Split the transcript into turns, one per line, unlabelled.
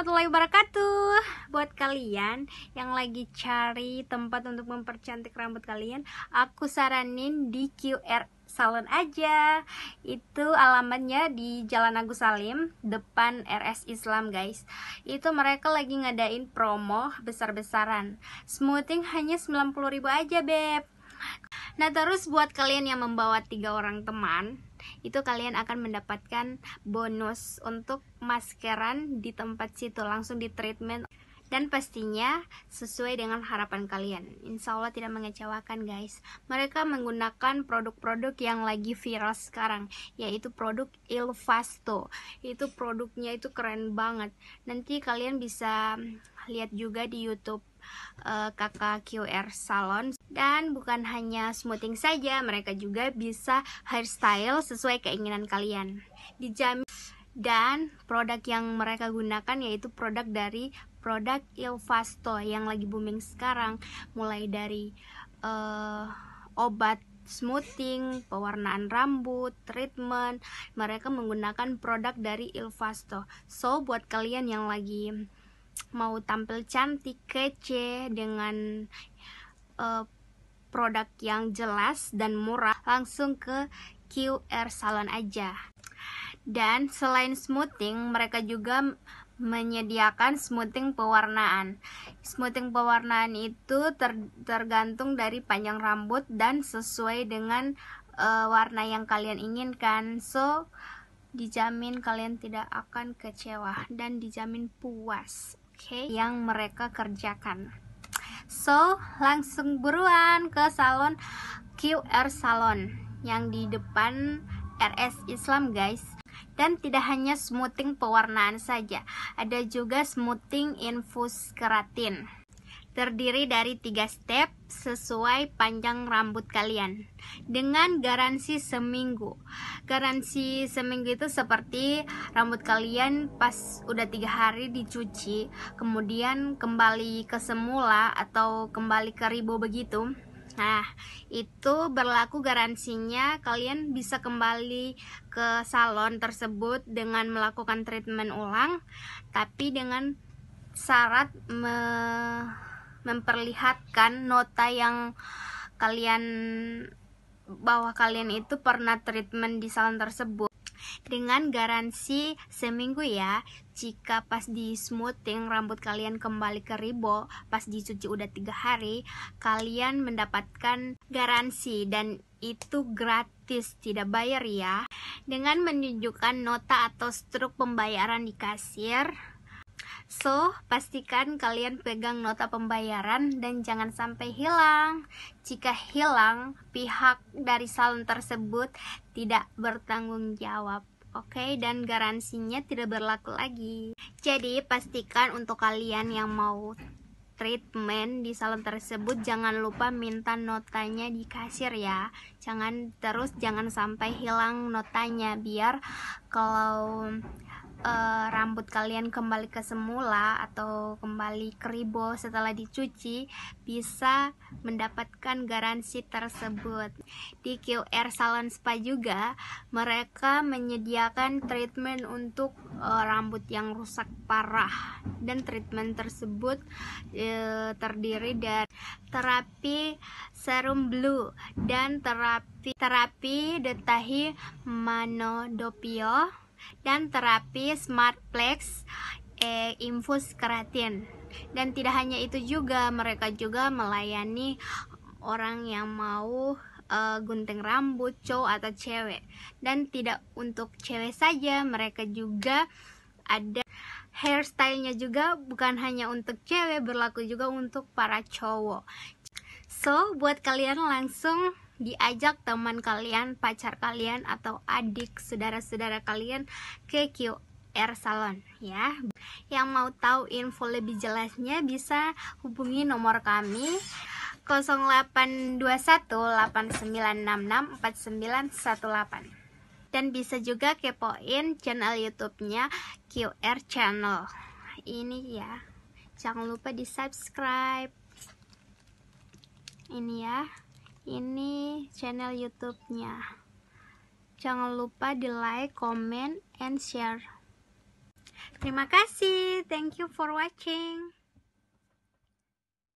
warahmatullahi wabarakatuh. Buat kalian yang lagi cari tempat untuk mempercantik rambut kalian, aku saranin di QR Salon aja. Itu alamatnya di Jalan Agus Salim, depan RS Islam guys. Itu mereka lagi ngadain promo besar-besaran. Smoothing hanya 90.000 aja beb. Nah terus buat kalian yang membawa 3 orang teman, itu kalian akan mendapatkan bonus untuk maskeran di tempat situ, langsung di treatment, dan pastinya sesuai dengan harapan kalian. Insya Allah tidak mengecewakan guys. Mereka menggunakan produk-produk yang lagi viral sekarang, yaitu produk Ilvasto. Itu produknya itu keren banget. Nanti kalian bisa lihat juga di YouTube kakak QR Salon. Dan bukan hanya smoothing saja, mereka juga bisa hairstyle sesuai keinginan kalian, dijamin. Dan produk yang mereka gunakan yaitu produk dari produk Ilvasto yang lagi booming sekarang, mulai dari obat smoothing, pewarnaan rambut, treatment, mereka menggunakan produk dari Ilvasto. So buat kalian yang lagi mau tampil cantik, kece dengan produk yang jelas dan murah, langsung ke QR Salon aja. Dan selain smoothing, mereka juga menyediakan smoothing pewarnaan. Smoothing pewarnaan itu tergantung dari panjang rambut dan sesuai dengan warna yang kalian inginkan. So dijamin kalian tidak akan kecewa dan dijamin puas, oke, yang mereka kerjakan. So langsung buruan ke salon QR Salon yang di depan RS Islam guys. Dan tidak hanya smoothing pewarnaan saja, ada juga smoothing infus keratin. Terdiri dari 3 step sesuai panjang rambut kalian, dengan garansi seminggu. Garansi seminggu itu seperti rambut kalian pas udah 3 hari dicuci, kemudian kembali ke semula atau kembali ke ribo begitu. Nah, itu berlaku garansinya. Kalian bisa kembali ke salon tersebut dengan melakukan treatment ulang, tapi dengan syarat memperlihatkan nota yang kalian bahwa kalian itu pernah treatment di salon tersebut, dengan garansi seminggu ya. Jika pas di smoothing rambut kalian kembali ke ribo pas dicuci udah 3 hari, kalian mendapatkan garansi, dan itu gratis, tidak bayar ya, dengan menunjukkan nota atau struk pembayaran di kasir. So, pastikan kalian pegang nota pembayaran dan jangan sampai hilang. Jika hilang, pihak dari salon tersebut tidak bertanggung jawab. Oke, dan garansinya tidak berlaku lagi. Jadi, pastikan untuk kalian yang mau treatment di salon tersebut, jangan lupa minta notanya di kasir ya. Jangan sampai hilang notanya, biar kalau rambut kalian kembali ke semula atau kembali ke ribo setelah dicuci, bisa mendapatkan garansi tersebut. Di QR Salon Spa juga mereka menyediakan treatment untuk rambut yang rusak parah, dan treatment tersebut terdiri dari terapi serum blue dan terapi detahi manodopio dan terapi Smartplex infus keratin. Dan tidak hanya itu juga, mereka juga melayani orang yang mau gunting rambut, cowok atau cewek. Dan tidak untuk cewek saja, mereka juga ada hairstylenya juga, bukan hanya untuk cewek, berlaku juga untuk para cowok. So buat kalian langsung diajak teman kalian, pacar kalian, atau adik, saudara-saudara kalian ke QR Salon ya. Yang mau tahu info lebih jelasnya bisa hubungi nomor kami 082189664918. Dan bisa juga kepoin channel YouTube-nya QR Channel ini ya. Jangan lupa di subscribe ini ya. Ini channel YouTube-nya. Jangan lupa di like, comment, and share. Terima kasih. Thank you for watching.